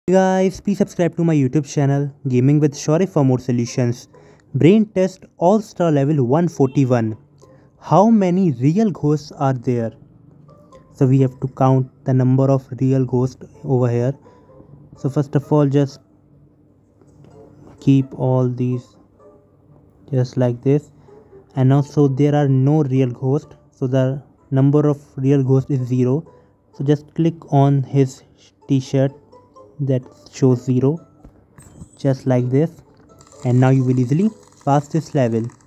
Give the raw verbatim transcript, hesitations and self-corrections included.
Hey guys, please subscribe to my YouTube channel Gaming with Shaurya for more solutions. Brain test all star level one forty-one. How many real ghosts are there? So we have to count the number of real ghosts over here. So first of all, just keep all these just like this. And now so there are no real ghosts. So the number of real ghosts is zero. So just click on his t-shirt that shows zero, just like this, and now you will easily pass this level.